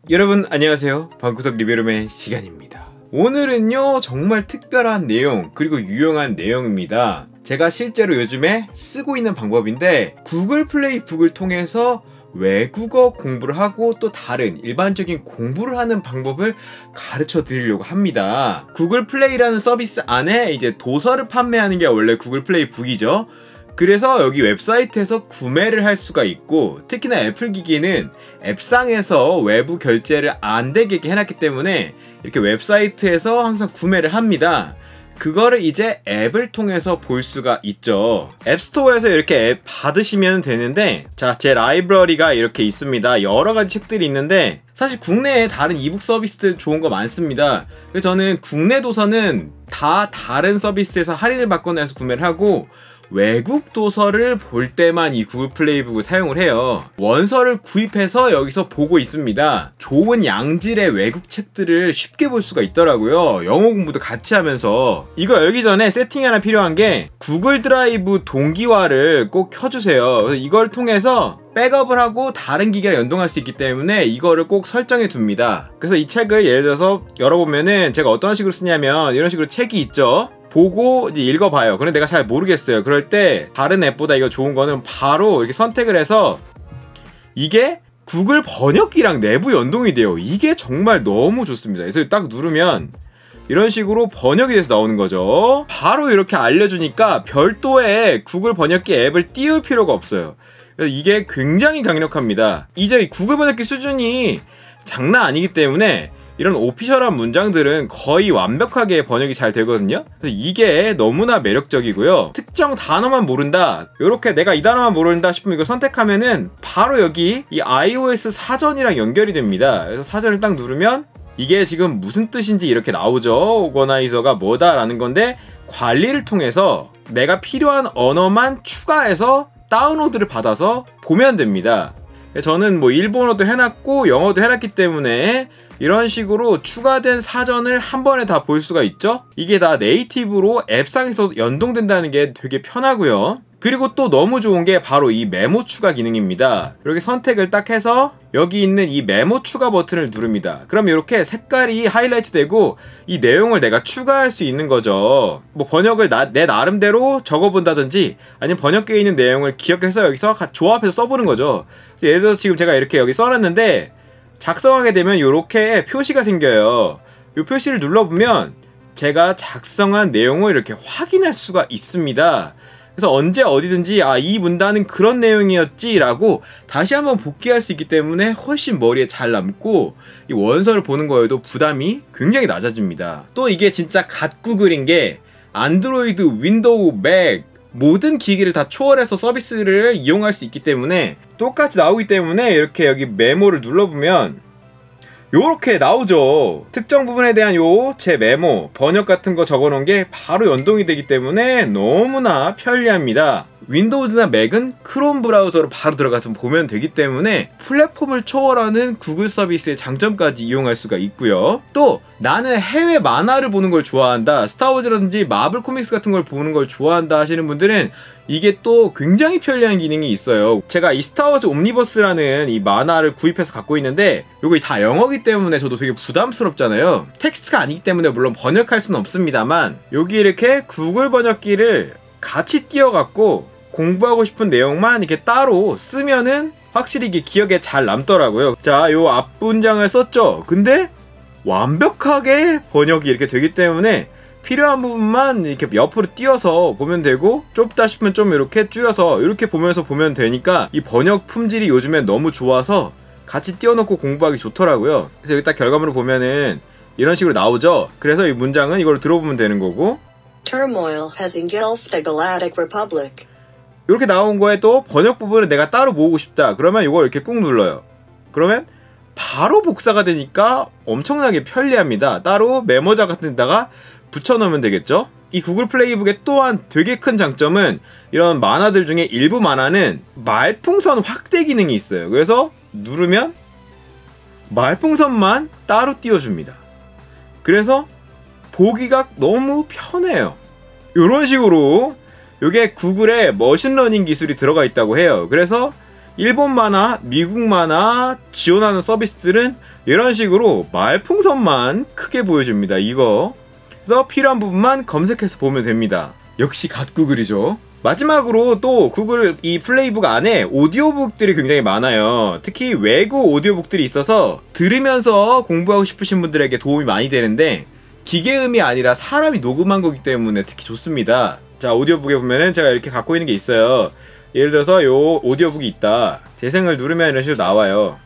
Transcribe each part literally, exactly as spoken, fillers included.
여러분 안녕하세요. 방구석 리뷰룸의 시간입니다. 오늘은요 정말 특별한 내용 그리고 유용한 내용입니다. 제가 실제로 요즘에 쓰고 있는 방법인데 구글 플레이 북을 통해서 외국어 공부를 하고 또 다른 일반적인 공부를 하는 방법을 가르쳐 드리려고 합니다. 구글 플레이라는 서비스 안에 이제 도서를 판매하는 게 원래 구글 플레이 북이죠. 그래서 여기 웹사이트에서 구매를 할 수가 있고, 특히나 애플 기기는 앱상에서 외부 결제를 안 되게 해놨기 때문에 이렇게 웹사이트에서 항상 구매를 합니다. 그거를 이제 앱을 통해서 볼 수가 있죠. 앱스토어에서 이렇게 앱 받으시면 되는데, 자, 제 라이브러리가 이렇게 있습니다. 여러가지 책들이 있는데 사실 국내에 다른 이북 서비스들 좋은 거 많습니다. 그래서 저는 국내 도서는 다 다른 서비스에서 할인을 받거나 해서 구매를 하고, 외국 도서를 볼 때만 이 구글 플레이북을 사용을 해요. 원서를 구입해서 여기서 보고 있습니다. 좋은 양질의 외국 책들을 쉽게 볼 수가 있더라고요. 영어 공부도 같이 하면서. 이거 열기 전에 세팅이 하나 필요한 게 구글 드라이브 동기화를 꼭 켜주세요. 그래서 이걸 통해서 백업을 하고 다른 기기랑 연동할 수 있기 때문에 이거를 꼭 설정해 둡니다. 그래서 이 책을 예를 들어서 열어보면은 제가 어떤 식으로 쓰냐면 이런 식으로 책이 있죠. 보고 이제 읽어봐요. 그런데 내가 잘 모르겠어요. 그럴 때 다른 앱보다 이거 좋은 거는 바로 이렇게 선택을 해서 이게 구글 번역기랑 내부 연동이 돼요. 이게 정말 너무 좋습니다. 그래서 딱 누르면 이런 식으로 번역이 돼서 나오는 거죠. 바로 이렇게 알려주니까 별도의 구글 번역기 앱을 띄울 필요가 없어요. 그래서 이게 굉장히 강력합니다. 이제 구글 번역기 수준이 장난 아니기 때문에 이런 오피셜한 문장들은 거의 완벽하게 번역이 잘 되거든요. 그래서 이게 너무나 매력적이고요. 특정 단어만 모른다, 요렇게 내가 이 단어만 모른다 싶으면 이거 선택하면은 바로 여기 이 iOS 사전이랑 연결이 됩니다. 그래서 사전을 딱 누르면 이게 지금 무슨 뜻인지 이렇게 나오죠. 오거나이저가 뭐다라는 건데, 관리를 통해서 내가 필요한 언어만 추가해서 다운로드를 받아서 보면 됩니다. 저는 뭐 일본어도 해놨고 영어도 해놨기 때문에 이런 식으로 추가된 사전을 한 번에 다 볼 수가 있죠. 이게 다 네이티브로 앱상에서 연동된다는 게 되게 편하고요. 그리고 또 너무 좋은 게 바로 이 메모 추가 기능입니다. 이렇게 선택을 딱 해서 여기 있는 이 메모 추가 버튼을 누릅니다. 그럼 이렇게 색깔이 하이라이트 되고 이 내용을 내가 추가할 수 있는 거죠. 뭐 번역을 나, 내 나름대로 적어본다든지 아니면 번역기에 있는 내용을 기억해서 여기서 조합해서 써보는 거죠. 예를 들어서 지금 제가 이렇게 여기 써놨는데 작성하게 되면 이렇게 표시가 생겨요. 이 표시를 눌러보면 제가 작성한 내용을 이렇게 확인할 수가 있습니다. 그래서 언제 어디든지 아, 이 문단은 그런 내용이었지 라고 다시 한번 복귀할 수 있기 때문에 훨씬 머리에 잘 남고 이 원서를 보는 거에도 부담이 굉장히 낮아집니다. 또 이게 진짜 갓 구글인 게 안드로이드, 윈도우, 맥 모든 기기를 다 초월해서 서비스를 이용할 수 있기 때문에 똑같이 나오기 때문에 이렇게 여기 메모를 눌러보면 요렇게 나오죠. 특정 부분에 대한 요 제 메모, 번역 같은 거 적어놓은 게 바로 연동이 되기 때문에 너무나 편리합니다. 윈도우즈나 맥은 크롬 브라우저로 바로 들어가서 보면 되기 때문에 플랫폼을 초월하는 구글 서비스의 장점까지 이용할 수가 있고요. 또 나는 해외 만화를 보는 걸 좋아한다, 스타워즈라든지 마블 코믹스 같은 걸 보는 걸 좋아한다 하시는 분들은 이게 또 굉장히 편리한 기능이 있어요. 제가 이 스타워즈 옴니버스라는 이 만화를 구입해서 갖고 있는데 이거 다 영어기 때문에 저도 되게 부담스럽잖아요. 텍스트가 아니기 때문에 물론 번역할 수는 없습니다만 여기 이렇게 구글 번역기를 같이 띄워갖고 공부하고 싶은 내용만 이렇게 따로 쓰면은 확실히 이게 기억에 잘 남더라고요. 자, 요 앞 문장을 썼죠. 근데 완벽하게 번역이 이렇게 되기 때문에 필요한 부분만 이렇게 옆으로 띄워서 보면 되고, 좁다 싶으면 좀 이렇게 줄여서 이렇게 보면서 보면 되니까 이 번역 품질이 요즘엔 너무 좋아서 같이 띄워놓고 공부하기 좋더라고요. 그래서 여기 딱 결과물을 보면은 이런 식으로 나오죠. 그래서 이 문장은 이걸 들어보면 되는 거고, Turmoil has engulfed the Galactic Republic. 이렇게 나온 거에 또 번역 부분을 내가 따로 모으고 싶다 그러면 이걸 이렇게 꾹 눌러요. 그러면 바로 복사가 되니까 엄청나게 편리합니다. 따로 메모자 같은 데다가 붙여놓으면 되겠죠. 이 구글 플레이북의 또한 되게 큰 장점은 이런 만화들 중에 일부 만화는 말풍선 확대 기능이 있어요. 그래서 누르면 말풍선만 따로 띄워줍니다. 그래서 보기가 너무 편해요. 이런 식으로 이게 구글의 머신러닝 기술이 들어가 있다고 해요. 그래서 일본 만화, 미국 만화 지원하는 서비스들은 이런 식으로 말풍선만 크게 보여줍니다. 이거. 그래서 필요한 부분만 검색해서 보면 됩니다. 역시 갓 구글이죠. 마지막으로 또 구글 이 플레이북 안에 오디오북들이 굉장히 많아요. 특히 외국 오디오북들이 있어서 들으면서 공부하고 싶으신 분들에게 도움이 많이 되는데 기계음이 아니라 사람이 녹음한 거기 때문에 특히 좋습니다. 자, 오디오북에 보면은 제가 이렇게 갖고 있는 게 있어요. 예를 들어서 요 오디오북이 있다. 재생을 누르면 이런 식으로 나와요.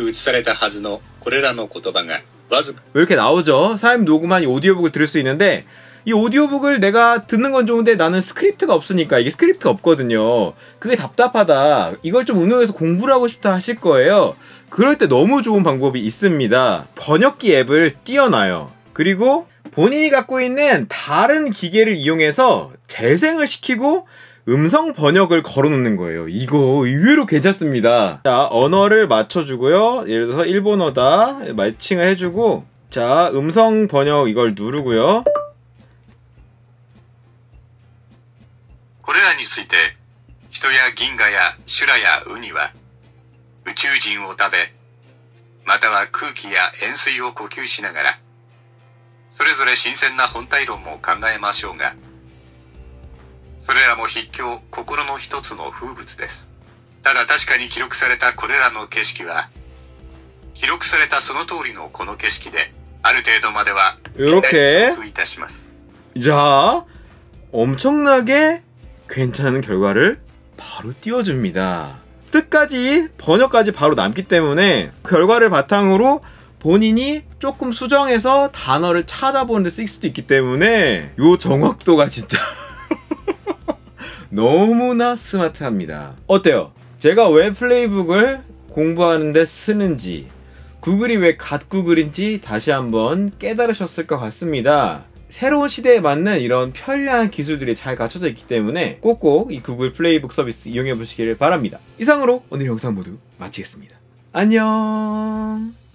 이렇게 나오죠. 사람이 녹음한 이 오디오북을 들을 수 있는데 이 오디오북을 내가 듣는 건 좋은데 나는 스크립트가 없으니까 이게 스크립트가 없거든요. 그게 답답하다. 이걸 좀 응용해서 공부를 하고 싶다 하실 거예요. 그럴 때 너무 좋은 방법이 있습니다. 번역기 앱을 띄워놔요. 그리고 본인이 갖고 있는 다른 기계를 이용해서 재생을 시키고 음성 번역을 걸어놓는 거예요. 이거 의외로 괜찮습니다. 자, 언어를 맞춰주고요. 예를 들어서 일본어다 매칭을 해주고, 자, 음성 번역 이걸 누르고요. これらについて人や銀河や修羅やウニは宇宙人を食べまたは空気や塩水を呼吸しながらそれぞれ新鮮な本体論も考えましょうがそれらも筆境心の一つの風物です。ただ確かに記録されたこれらの景色は記録されたその通りのこの景色である程度までは 이렇게 いたします。 자, 엄청나게 괜찮은 결과를 바로 띄워줍니다. 뜻까지 번역까지 바로 남기 때문에 결과를 바탕으로 본인이 조금 수정해서 단어를 찾아보는 데 쓸 수도 있기 때문에 요 정확도가 진짜 너무나 스마트합니다. 어때요? 제가 왜 플레이북을 공부하는데 쓰는지, 구글이 왜 갓 구글인지 다시 한번 깨달으셨을 것 같습니다. 새로운 시대에 맞는 이런 편리한 기술들이 잘 갖춰져 있기 때문에 꼭꼭 이 구글 플레이북 서비스 이용해 보시기를 바랍니다. 이상으로 오늘 영상 모두 마치겠습니다. 안녕.